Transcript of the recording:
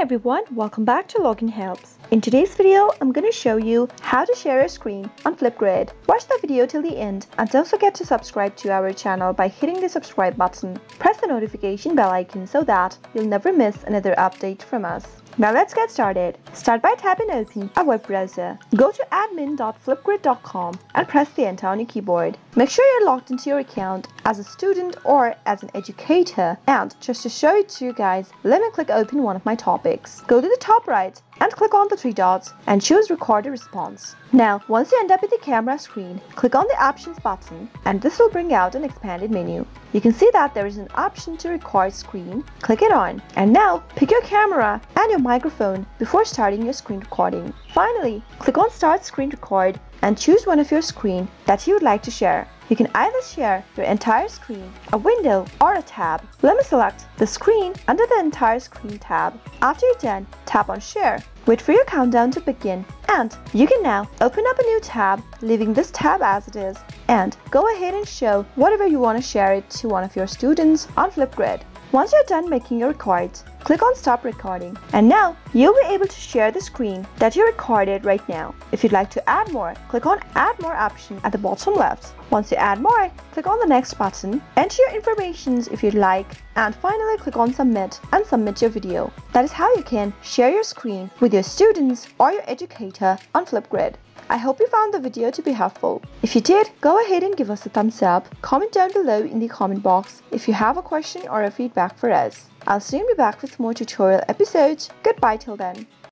everyone, welcome back to Login Helps. In today's video, I'm going to show you how to share your screen on FlipGrid. Watch the video till the end and don't forget to subscribe to our channel by hitting the subscribe button. Press the notification bell icon so that you'll never miss another update from us. Now let's get started. Start by tapping open a web browser. Go to admin.flipgrid.com and press the enter on your keyboard. Make sure you're logged into your account as a student or as an educator, and just to show it to you guys, let me click open one of my topics. Go to the top right and click on the three dots and choose record a response. Now, once you end up at the camera screen, click on the options button and this will bring out an expanded menu. You can see that there is an option to record screen. Click it on and now pick your camera and your microphone before starting your screen recording. Finally, click on start screen record and choose one of your screen that you would like to share. You can either share your entire screen, a window, or a tab. Let me select the screen under the entire screen tab. After you're done, tap on share. Wait for your countdown to begin and you can now open up a new tab, leaving this tab as it is, and go ahead and show whatever you want to share it to one of your students on FlipGrid. Once you're done making your record, click on stop recording and now you'll be able to share the screen that you recorded right now. If you'd like to add more, click on add more option at the bottom left. Once you add more, click on the next button, enter your information if you'd like, and finally click on submit and submit your video. That is how you can share your screen with your students or your educator on FlipGrid. I hope you found the video to be helpful. If you did, go ahead and give us a thumbs up. Comment down below in the comment box if you have a question or a feedback for us. I'll soon be back with more tutorial episodes. Goodbye till then.